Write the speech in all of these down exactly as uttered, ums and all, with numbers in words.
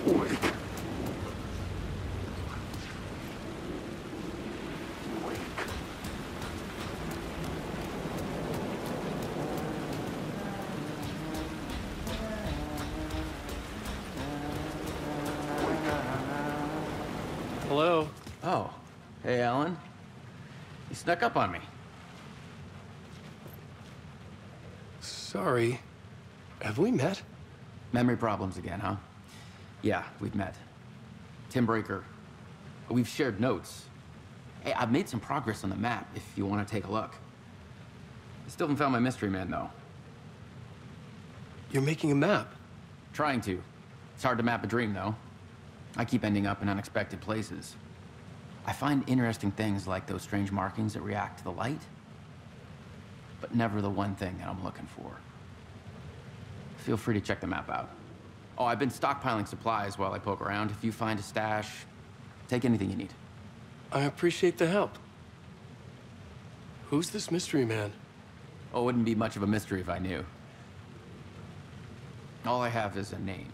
Hello? Oh. Hey, Alan. You snuck up on me. Sorry. Have we met? Memory problems again, huh? Yeah, we've met. Tim Breaker. We've shared notes. Hey, I've made some progress on the map, if you want to take a look. I still haven't found my mystery man, though. You're making a map? Trying to. It's hard to map a dream, though. I keep ending up in unexpected places. I find interesting things like those strange markings that react to the light, but never the one thing that I'm looking for. Feel free to check the map out. Oh, I've been stockpiling supplies while I poke around. If you find a stash, take anything you need. I appreciate the help. Who's this mystery man? Oh, it wouldn't be much of a mystery if I knew. All I have is a name.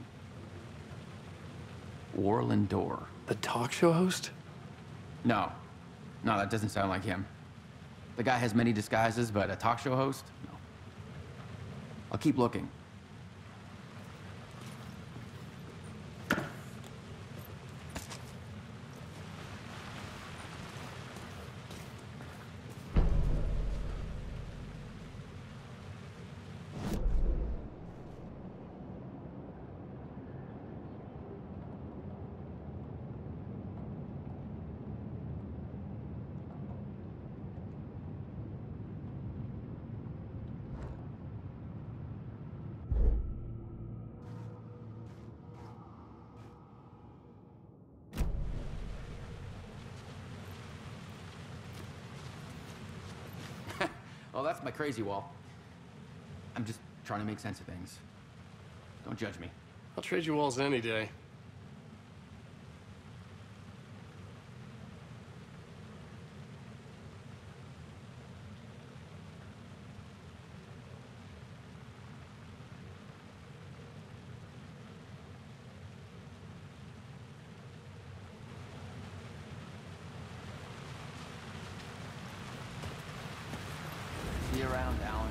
Warland Door. The talk show host? No. No, that doesn't sound like him. The guy has many disguises, but a talk show host? No. I'll keep looking. Well, that's my crazy wall. I'm just trying to make sense of things. Don't judge me. I'll trade you walls any day. See you around, Alan.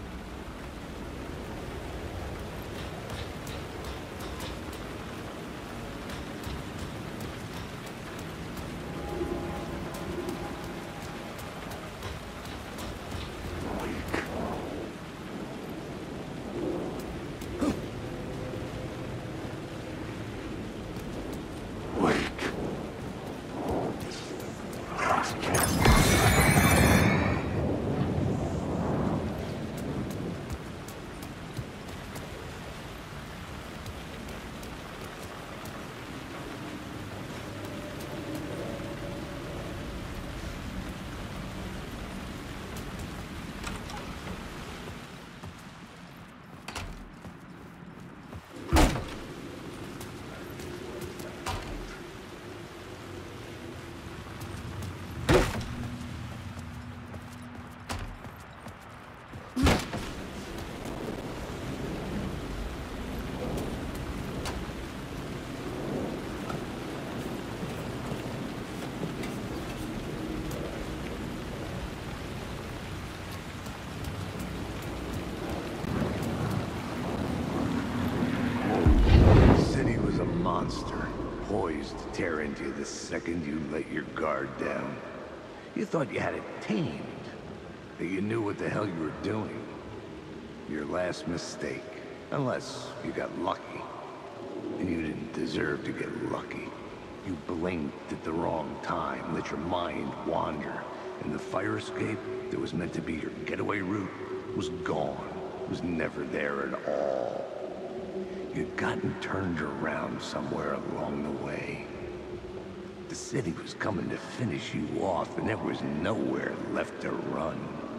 Monster, poised to tear into you the second you let your guard down. You thought you had it tamed, that you knew what the hell you were doing. Your last mistake, unless you got lucky. And you didn't deserve to get lucky. You blinked at the wrong time, let your mind wander, and the fire escape that was meant to be your getaway route was gone, was never there at all. You'd gotten turned around somewhere along the way. The city was coming to finish you off, and there was nowhere left to run.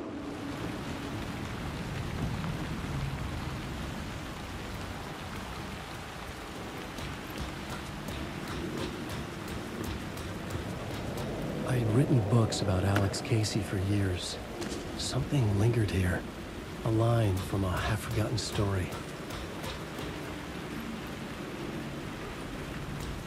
I had written books about Alex Casey for years. Something lingered here. A line from a half-forgotten story.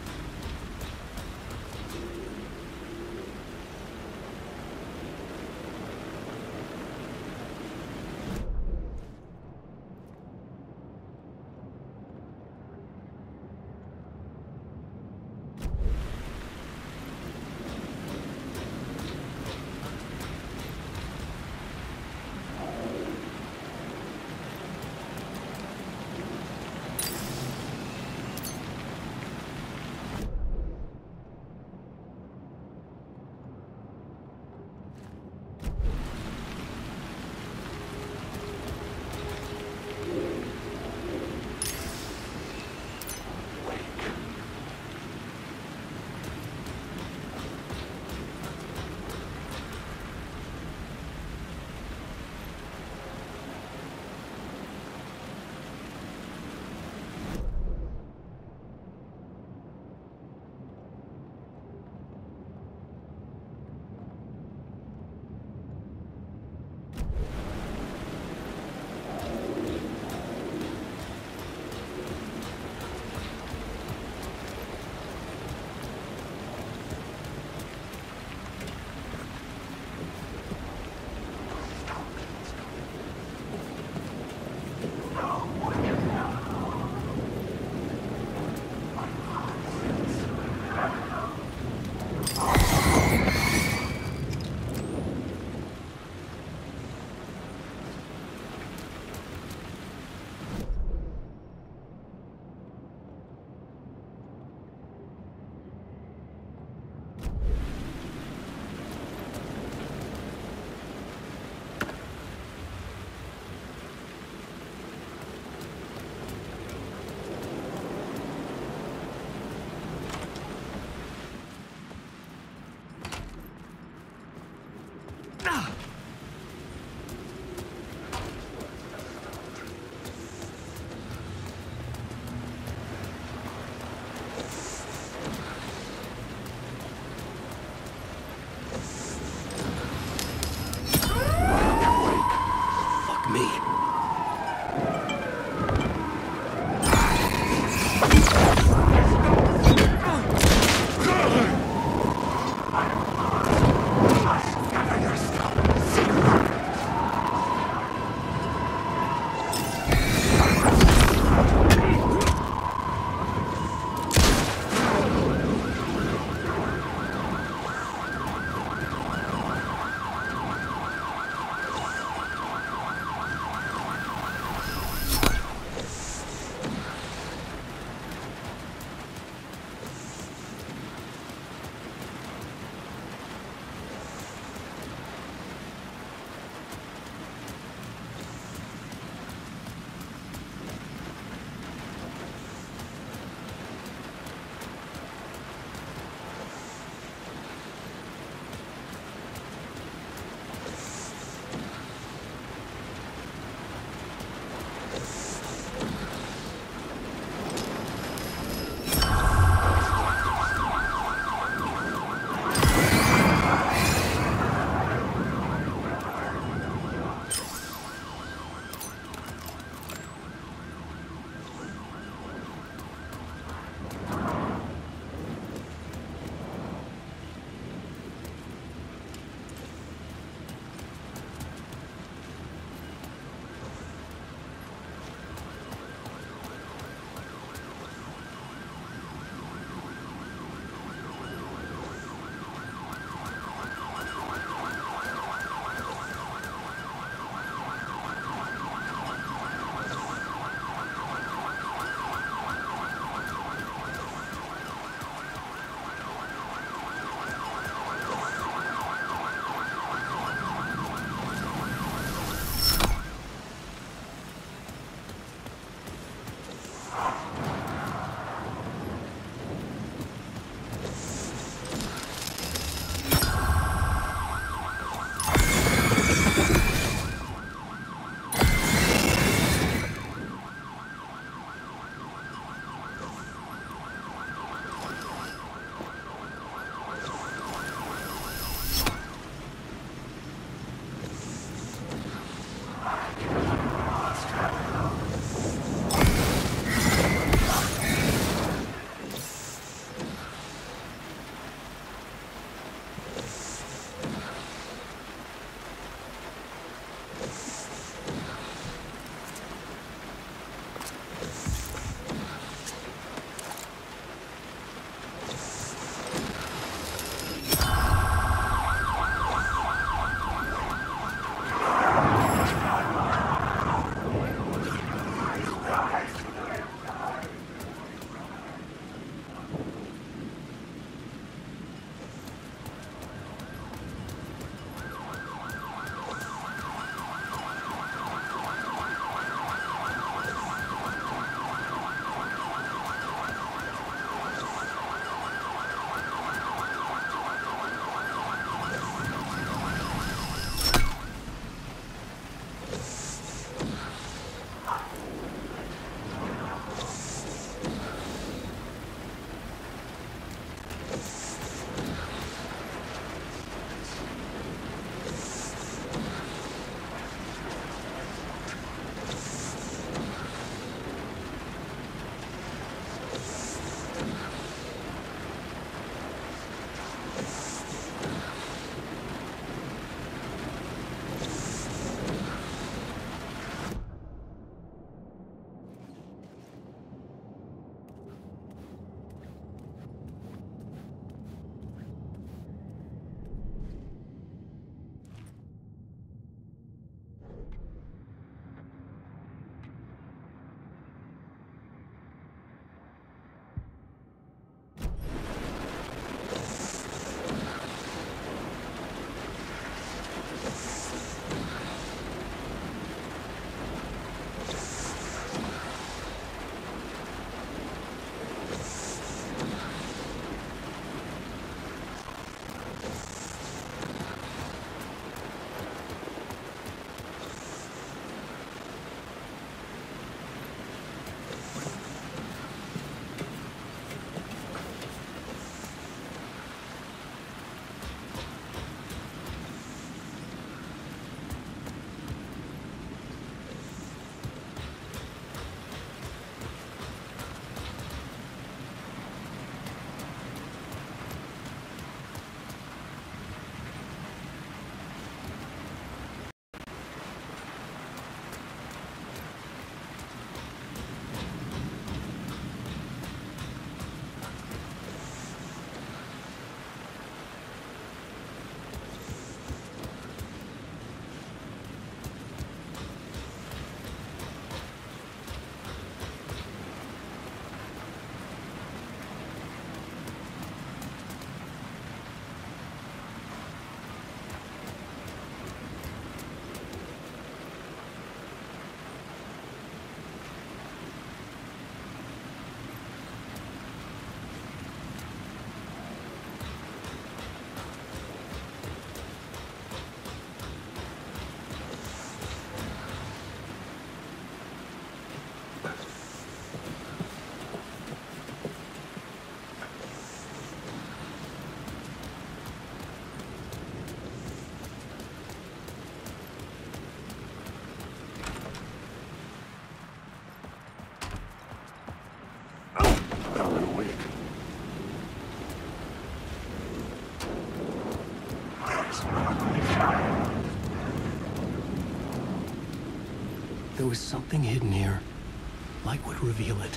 there was something hidden here. Light would reveal it.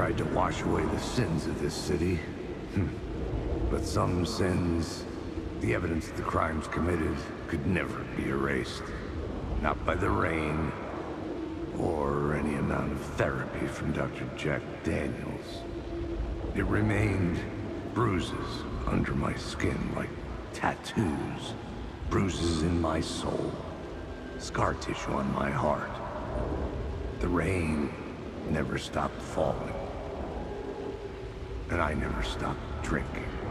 tried to wash away the sins of this city. Hmm. But some sins, the evidence of the crimes committed, could never be erased. Not by the rain, or any amount of therapy from Doctor Jack Daniels. It remained bruises under my skin, like tattoos. Bruises in my soul. Scar tissue on my heart. The rain never stopped falling. And I never stopped drinking.